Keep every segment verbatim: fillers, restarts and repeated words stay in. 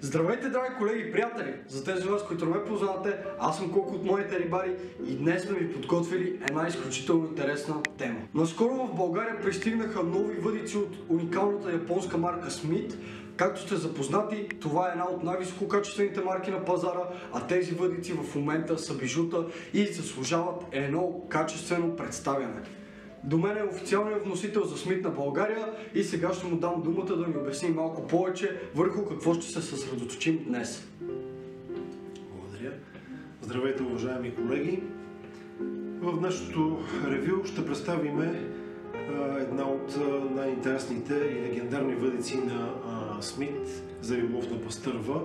Здравейте, драги колеги и приятели! За тези вас, които не ме познавате, аз съм Коко от Моите рибари и днес сме ви подготвили една изключително интересна тема. Наскоро в България пристигнаха нови въдици от уникалната японска марка Смит. Както сте запознати, това е една от най-висококачествените марки на пазара, а тези въдици в момента са бижута и заслужават едно качествено представяне. До мен е официалният вносител за Смит на България и сега ще му дам думата да ми обясни малко повече върху какво ще се съсредоточим днес. Благодаря. Здравейте, уважаеми колеги! В днешното ревю ще представим една от най-интересните и легендарни въдици на Смит за риболов на пастърва,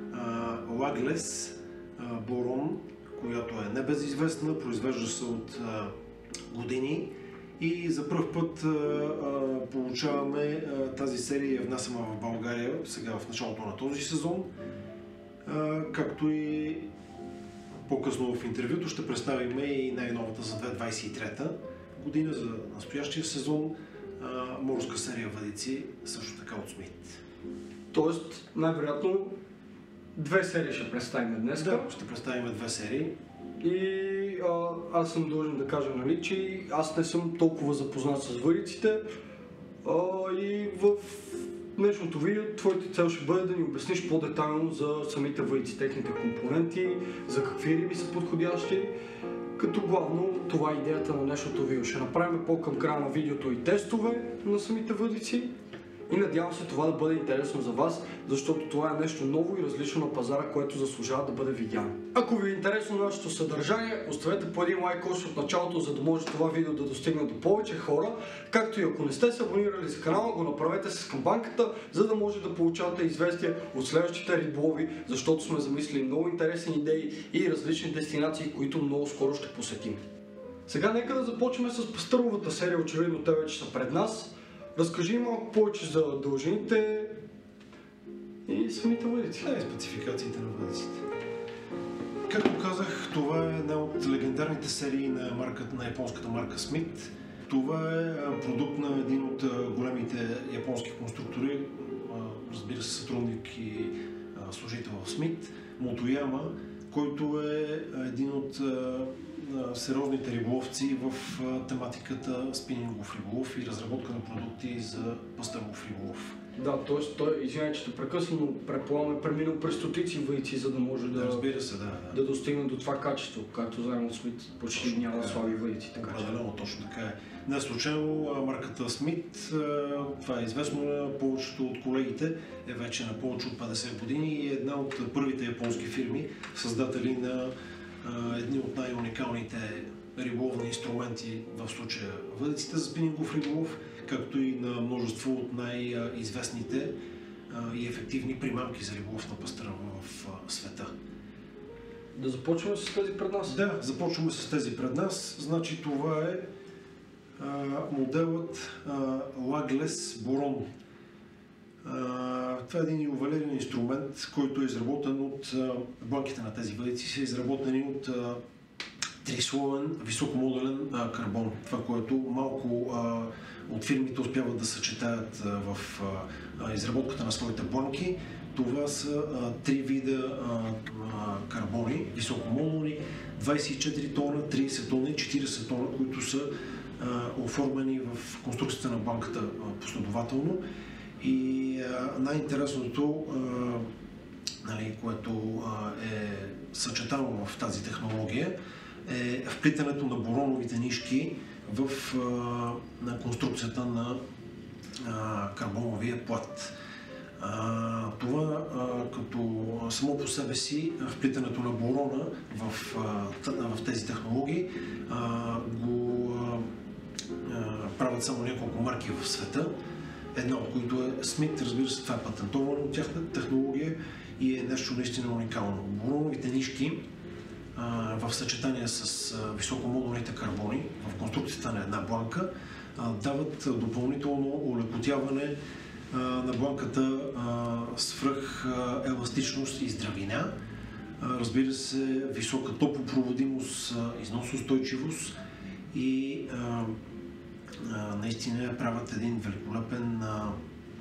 Лаглес Борон, която е небезизвестна, произвежда се от години. И за пръв път а, а, получаваме а, тази серия, внасяма в България сега в началото на този сезон, а, както и по-късно в интервюто ще представим и най-новата за две хиляди двадесет и трета година, за настоящия сезон, а, морска серия въдици, също така от Смит. Тоест, най-вероятно, две серии ще представим днес. Да, ще представим две серии. И а, аз съм длъжен да кажа, нали, че аз не съм толкова запознат с въдиците а, и в днешното видео твоята цел ще бъде да ни обясниш по-детайлно за самите въдици, техните компоненти, за какви риби са подходящи, като главно това е идеята на днешното видео. Ще направим по-към края на видеото и тестове на самите въдици. И надявам се това да бъде интересно за вас, защото това е нещо ново и различно на пазара, което заслужава да бъде видяно. Ако ви е интересно нашето съдържание, оставете по един лайк още от началото, за да може това видео да достигне до повече хора. Както и ако не сте се абонирали за канала, го направете с камбанката, за да може да получавате известия от следващите риболови, защото сме замислили много интересни идеи и различни дестинации, които много скоро ще посетим. Сега нека да започнем с пастървата серия, очевидно те вече са пред нас. Разкажи малко повече за дължините и самите въдици. Да, и спецификациите на въдиците. Както казах, това е една от легендарните серии на, марката, на японската марка Смит. Това е продукт на един от големите японски конструктори, разбира се, сътрудник и служител в Смит, Мотояма, който е един от сериозните риболовци в тематиката спинингов риболов и разработка на продукти за пастървов риболов. Да, т.е. той, извиня, че те прекъсвам, но предполагам е преминал през стотици въдици, за да може да, разбира се, да, да. да достигне до това качество, както заедно от Смит почти няма слаби въдици. Така че... Определено, точно така е. Не случайно марката Смит, това е известно на повечето от колегите, е вече на повече от петдесет години и е една от първите японски фирми, създатели на едни от най-уникалните риболовни инструменти, в случая въдиците за спинингов риболов, както и на множество от най-известните и ефективни примамки за риболов на пастърва в света. Да започваме с тези пред нас? Да, започваме с тези пред нас. Значи това е а, моделът Лаглес Борон. Това е един ювелирен инструмент, който е изработен от бланките на тези въдици, са изработени от трислоен високомодулен карбон. Това, което малко а, от фирмите успяват да съчетаят а, в а, изработката на своите бланки. Това са а, три вида а, а, карбони, високомодулни, двадесет и четири тона, тридесет тона и четиридесет тона, които са а, оформени в конструкцията на бланката а, последователно. И най-интересното, нали, което а, е съчетано в тази технология, е вплитането на бороновите нишки в а, на конструкцията на а, карбоновия плат. А, това а, като само по себе си вплитането на борона в, а, в тези технологии а, го а, правят само няколко марки в света. Една от които е Смит, разбира се, това е патентовано от тяхната технология и е нещо наистина уникално. Бороновите нишки а, в съчетание с а, високомодулните карбони в конструкцията на една бланка а, дават допълнително улекотяване а, на бланката а, свръх а, еластичност и здравина. А, разбира се, висока топлопроводимост, а, износоустойчивост и а, наистина правят един великолепен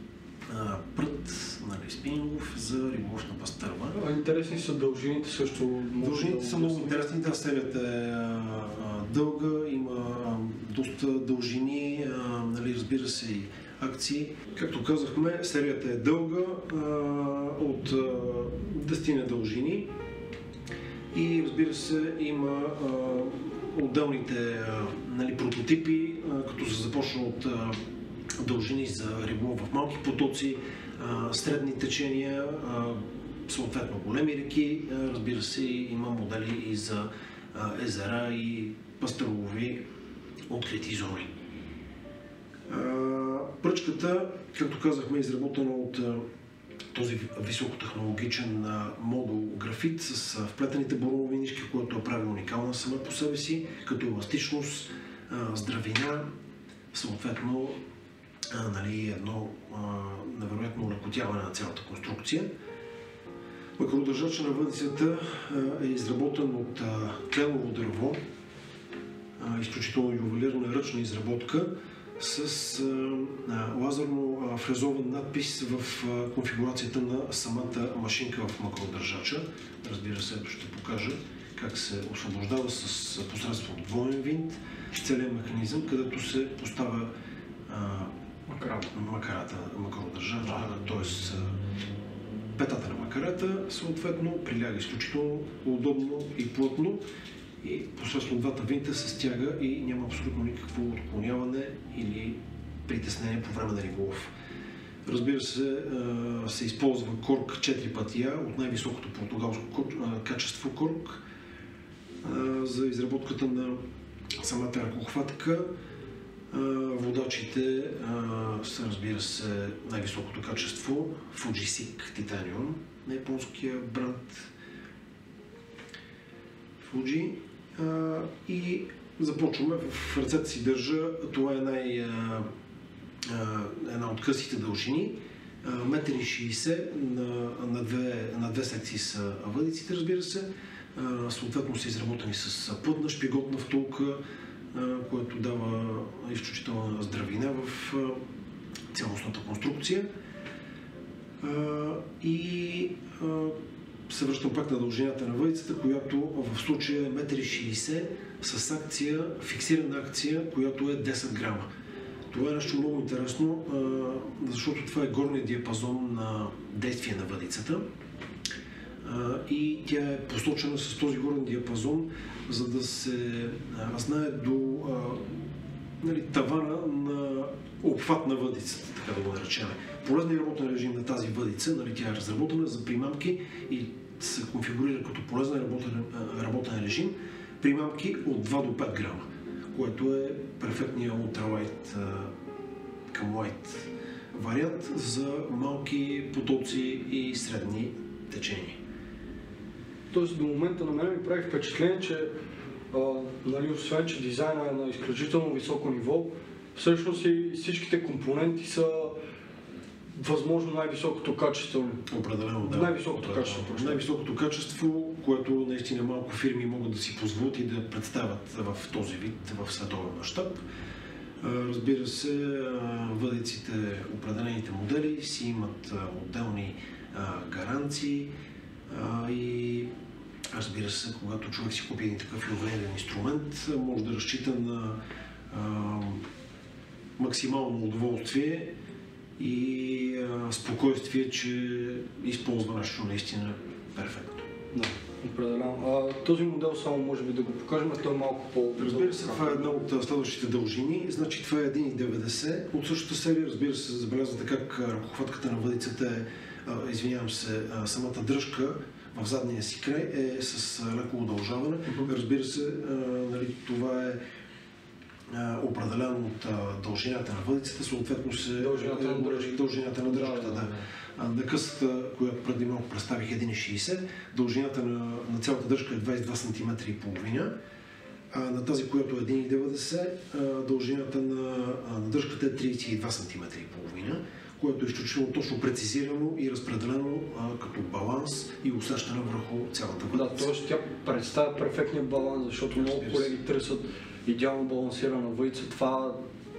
а, прът, нали, спинингов за риболов на пастърва. А, интересни са дължините също. Дължините са много интересни. Тази серията е а, а, дълга, има а, доста дължини, а, нали, разбира се и акции. Както казахме, серията е дълга а, от а, десет дължини и разбира се има а, отделните а, нали, прототипи, а, като се започна от а, дължини за риболов в малки потоци, а, средни течения, а, съответно големи реки, а, разбира се има модели и за а, езера и пастърлови открити зони. Пръчката, както казахме, е изработена от а, този високотехнологичен а, модул графит с а, вплетените боровови нишки, което е прави уникална сама по себе си, като еластичност, а, здравина, съответно а, нали, едно а, невероятно улекотяване на цялата конструкция. Макродържача на въдицата а, е изработен от а, кленово дърво, а, изключително ювелирна ръчна изработка, с а, лазерно а, фрезован надпис в а, конфигурацията на самата машинка в макродържача. Разбира се, ето ще покажа как се освобождава с посредством двоен винт целият механизъм, където се поставя а, макарата, макродържача, т.е. петата на макарата, съответно приляга изключително удобно и плътно. И посредством двата винта се стяга и няма абсолютно никакво отклоняване или притеснение по време на риболов. Разбира се, се използва корк четири пътия от най-високото португалско качество корк за изработката на самата ръкохватка. Водачите са, разбира се, най-високото качество Fujisik Titanium на японския бранд Fuji. Uh, и започваме. В ръцете си държа, това е най, uh, uh, една от късите дължини, едно и шейсет на, на, две, на две секции са въдиците, разбира се. Uh, съответно са изработени с плътна шпиготна втулка, uh, което дава изключителна здравина в uh, цялостната конструкция. Uh, и uh, се връщам пак на дължината на въдицата, която в случая е едно и шейсет с акция, фиксирана акция, която е десет грама. Това е нещо много интересно, защото това е горният диапазон на действие на въдицата и тя е посочена с този горен диапазон, за да се знае до нали, тавана на обхват на въдицата, така да го наречем. Полезният работен режим на тази въдица, нали, тя е разработена за примамки и се конфигурира като полезен работен, работен режим примамки от два до пет грама, което е перфектният ултралайт към лайт вариант за малки потоци и средни течения. Тоест до момента на мен ми прави впечатление, че а, нали, освен, че дизайна е на изключително високо ниво, всъщност и всичките компоненти са възможно най-високото качество. Определено, да. Най-високото качество. Най-високото качество, което наистина малко фирми могат да си позволят и да представят в този вид, в световен мащаб. Разбира се, въдиците, определените модели си имат отделни гаранции и разбира се, когато човек си купи един такъв ювелирен инструмент, може да разчита на максимално удоволствие и а, спокойствие, че използва нещо наистина перфектно. Да, определено. А, този модел само може би да го покажем, а той е малко по... Разбира се, това е една от следващите дължини. Значи това е едно и деветдесет от същата серия. Разбира се, забелязвате как ръкохватката на въдицата е, а, извинявам се, а, самата дръжка в задния си край е с леко удължаване. Uh-huh. Разбира се, а, нали, това е определено от а, дължината на въдицата, съответно се дължината на, дължи, дължината на дръжката. Да, да, да. На късата, която преди малко представих едно и шейсет, дължината на, на цялата дръжка е двадесет и два сантиметра и половина. А на тази, която е едно и деветдесет, дължината на, на дръжката е тридесет и два сантиметра и половина, което е изключително точно прецизирано и разпределено а, като баланс и усещане върху цялата въдица. Да, т.е. тя представя перфектния баланс, защото много колеги търсят идеално балансирана въдица. Това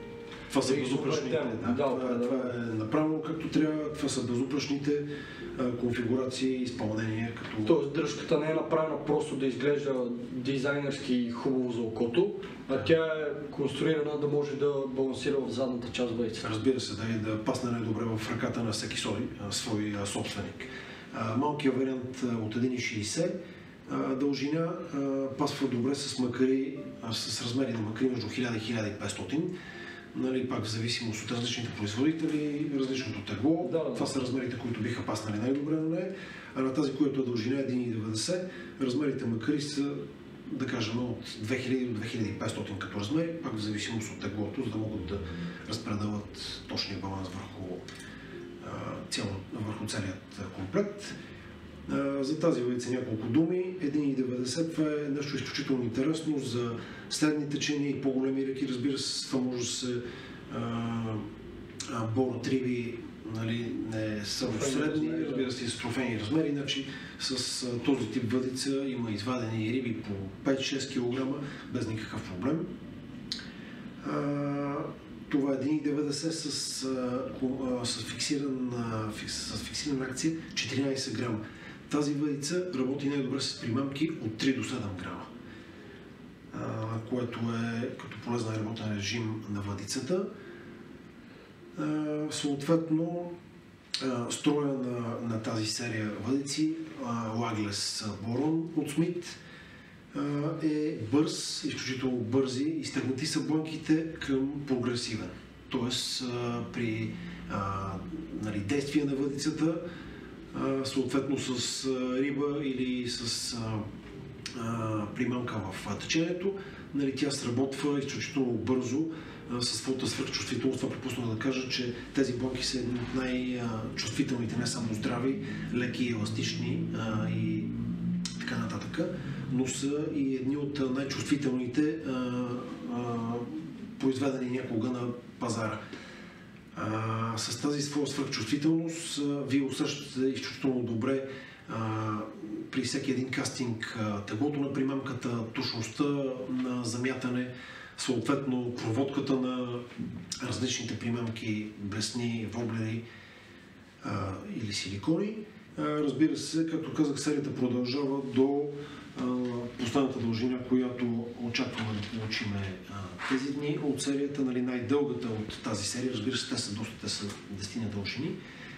Това са И безупречните. да, Да, това, да, е, това е направено както трябва, това са безупречните а, конфигурации и изпълнения. Като... Тоест дръжката не е направена просто да изглежда дизайнерски и хубаво за окото, а тя е конструирана да може да балансира в задната част въйца. Разбира се, да, и да пасне най-добре в ръката на всеки свой, свой а, собственик. А, малкият вариант а, от един цяло шейсет а, дължина а, пасва добре с макари, а, с размери на макари между хиляда и хиляда и петстотин. Нали, пак в зависимост от различните производители, различното тегло. Да, да. Това са размерите, които биха паснали най-добре на нея. А на тази, която е дължина един цяло деветдесет, размерите макари са, да кажем, от две хиляди до две хиляди и петстотин като размери, пак в зависимост от теглото, за да могат да разпределят точния баланс върху, а, цял, върху целият комплект. А, за тази въйца няколко думи. един цяло деветдесет, това е нещо изключително интересно за средни течения и по-големи реки. Разбира се, това може да се борят риби, нали, не само средни, разбира се, и с трофейни размери. Иначе с а, този тип въдица има извадени риби по пет-шест килограма без никакъв проблем. А, това е един цяло деветдесет с, а, с, фиксиран, а, фикс, с фиксирана акция четиринадесет грама. Тази въдица работи най-добре с примамки от три до седем грама, а, което е като полезен работен режим на въдицата. А, съответно, а, строя на, на тази серия въдици Лаглес Борон от Смит а, е бърз, изключително бързи и стегнати са бланките към прогресивен. Тоест а, при а, нали, действие на въдицата, а, съответно с а, риба или с а, а, примамка в течението, нали, тя сработва изключително бързо а, със своята свръхчувствителност. Това пропуснах да кажа, че тези бланки са едни от най-чувствителните, не само здрави, леки и еластични а, и така нататък, но са и едни от най-чувствителните а, а, произведени някога на пазара. А, с тази своя свръхчувствителност а, вие усещате изключително добре а, при всеки един кастинг а, теглото на примамката, точността на замятане, съответно проводката на различните примамки, блесни, воблери а, или силикони. А, разбира се, както казах, серията продължава до а, последната дължина, която очакваме да получим тези дни от серията, нали, най-дългата от тази серия. Разбира се, те са доста, те са десет дължини.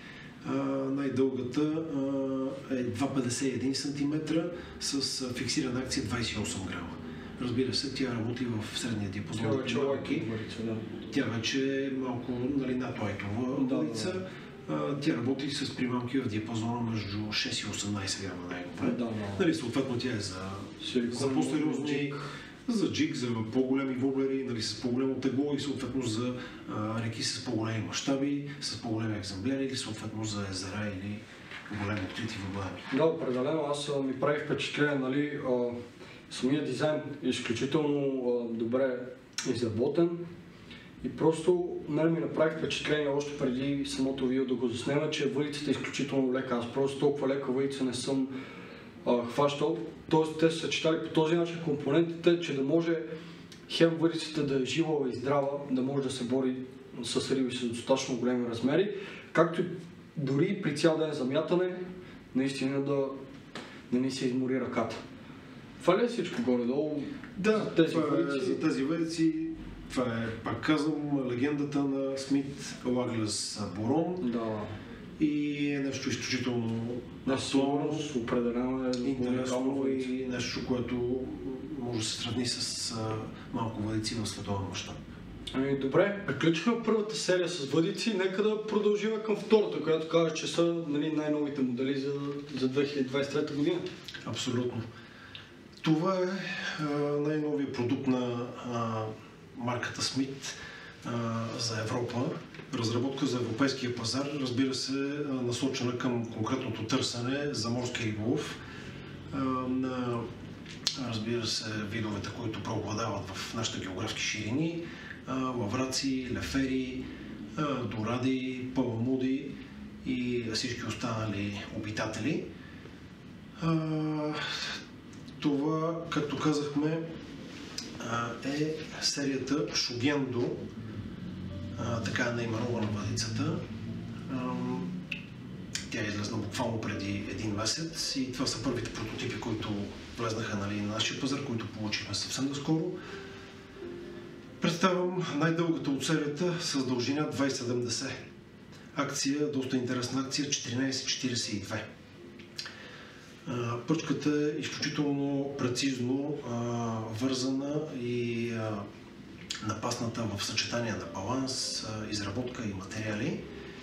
Uh, най-дългата uh, е два цяло петдесет и един сантиметра с uh, фиксирана акция двадесет и осем грама. Разбира се, тя работи в средния диапазон. Тя вече лайки. Да. Тя вече е малко, нали, над лайтова да, въдица. Да, да. Uh, тя работи с примамки в диапазона между шест и осемнадесет грама най-добре. Да, да. Нали, съответно тя е за, Силикон, за по-сериозни, за джиг, за по-големи воблери, нали, с по-голямо тегло и съответно за а, реки с по-големи мащаби, с по-големи екземпляри или съответно за езера или големи открити водоеми. Да, определено. Аз а, ми прави впечатление, нали, а, самия дизайн е изключително а, добре изработен и просто, нали, ми направи впечатление още преди самото видео да го заснема, че въдицата е изключително лека. Аз просто толкова лека въдица не съм а, хващал. Тоест, те са съчетали по този начин компонентите, че да може хем въдицата да е жива и здрава, да може да се бори с риби с достатъчно големи размери, както и дори при цял ден замятане, наистина да не ни се измори ръката. Това ли е всичко горе-долу? Да, за тези въдици? Е, за тези въдици. Това е, пак казвам, легендата на Смит Лаглес Борон. Да. И е нещо изключително актуално, определено е интересно и нещо, което може да се сравни с а, малко въдици в световен мащаб. Ами добре, приключихме първата серия с въдици, нека да продължим към втората, която казва, че са, нали, най-новите модели за, за две хиляди двадесет и трета година. Абсолютно. Това е най-новият продукт на а, марката Смит за Европа. Разработка за европейския пазар, разбира се, насочена към конкретното търсене за морски риболов на, разбира се, видовете, които преобладават в нашите географски ширини: лавраци, лефери, доради, паламуди и всички останали обитатели. Това, както казахме, е серията Шугендо а, така е наименувана въдицата. Тя е излезна буквално преди един месец и това са първите прототипи, които влезнаха, нали, на нашия пазар, които получихме съвсем наскоро. Представям най-дългата от серията с дължина двайсет седемдесет. Акция, доста интересна акция, четиринайсет четирийсет и две. Пръчката е изключително прецизно а, вързана и а, напасната в съчетание на баланс, а, изработка и материали.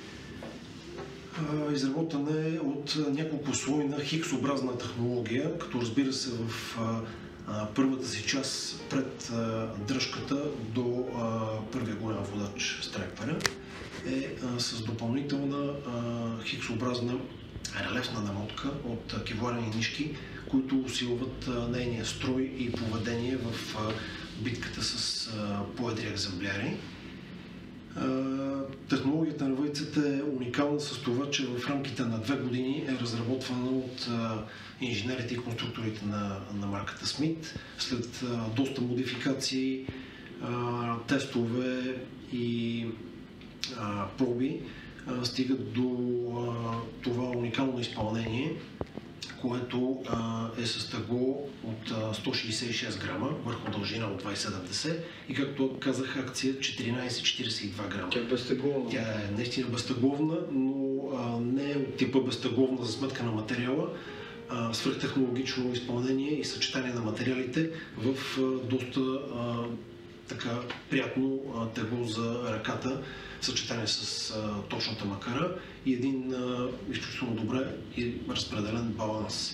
А, изработена е от няколко слойна хиксообразна технология, като разбира се в а, а, първата си част пред а, дръжката до а, първия голям водач страйпера е а, с допълнителна а, хиксообразна релефна намотка от кевларени нишки, които усилват а, нейния строй и поведение в а, битката с а, по-едри екземпляри. А, технологията на въдицата е уникална с това, че в рамките на две години е разработвана от а, инженерите и конструкторите на, на марката Смит. След а, доста модификации, а, тестове и а, проби, а, стигат до а, това уникално изпълнение, което а, е с тегло от а, сто шейсет и шест грама върху дължина от двайсет седемдесет и, както казах, акция четиринайсет четирийсет и два грама. Тя е безтегловна. Тя е наистина безтегловна, но а, не е от типа безтегловна за сметка на материала, а, свръхтехнологично изпълнение и съчетание на материалите в а, доста а, така приятно а, тегло за ръката, в съчетание с а, точната макара и един а, изключително добре и разпределен баланс.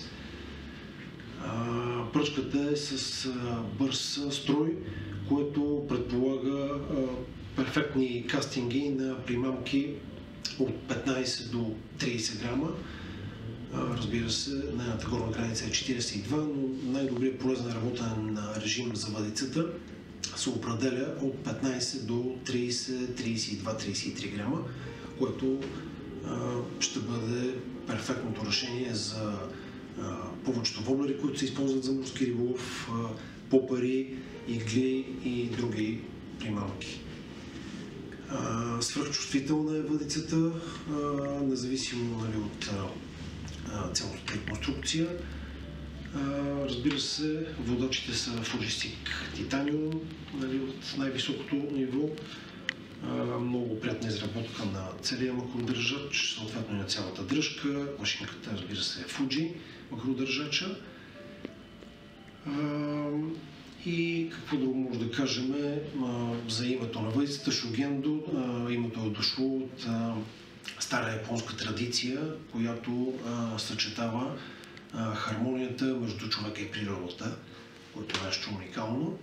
А, пръчката е с а, бърз строй, което предполага а, перфектни кастинги на примамки от петнайсет до трийсет грама. А, разбира се, нейната горна граница е четирийсет и два, но най-добрият полезен работен режим за въдицата се определя от петнайсет до трийсет, трийсет и два, трийсет и три грама, което а, ще бъде перфектното решение за а, повечето воблери, които се използват за морски риболов, а, попари, игли и други примамки. А, свръхчувствителна е въдицата, а, независимо, нали, от а, цялата и конструкция. Uh, разбира се, водачите са Fuji-Stick Titanium, нали, от най-високото ниво. Uh, много приятна изработка на целия макродържач, съответно и на цялата дръжка. Машинката, разбира се, е Fuji макродържача. Uh, и какво друго може да кажем uh, за името на въдицата Shugendo. Uh, името е дошло от uh, стара японска традиция, която uh, съчетава хармонията между човека и природата, което е нещо уникално.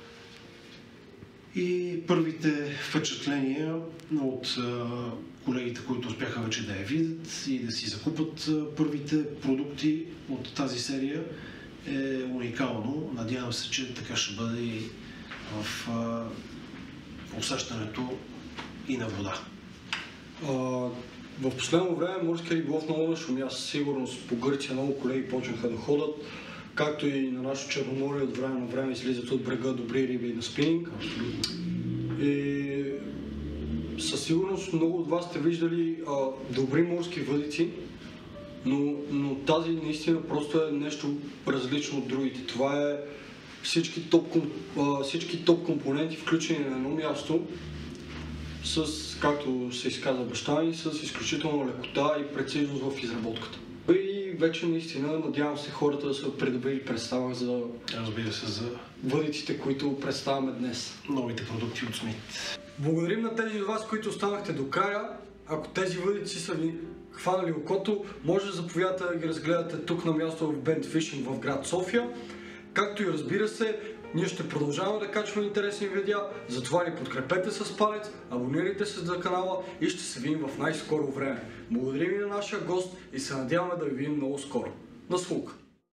И първите впечатления от колегите, които успяха вече да я видят и да си закупат първите продукти от тази серия, е уникално. Надявам се, че така ще бъде и в усещането и на вода. В последно време морския риболов много нашумя, със сигурност по Гърция много колеги почнаха да ходят, както и на нашото Черноморие от време на време излизат от брега добри риби на спининг. И със сигурност много от вас сте виждали а, добри морски въдици, но, но тази наистина просто е нещо различно от другите. Това е всички топ, а, всички топ компоненти включени на едно място, с, както се изказа баща ми, с изключително лекота и прецизност в изработката. И вече наистина надявам се хората да са придобили представа за, разбира се, за въдиците, които представяме днес. Новите продукти от Смит. Благодарим на тези от вас, които останахте до края. Ако тези въдици са ви хванали окото, може да заповядате да ги разгледате тук на място в Bent Fishing в град София. Както и разбира се, ние ще продължаваме да качваме интересни видеа, затова ни подкрепете с палец, абонирайте се за канала и ще се видим в най-скоро време. Благодарим и на нашия гост и се надяваме да ви видим много скоро. На слух!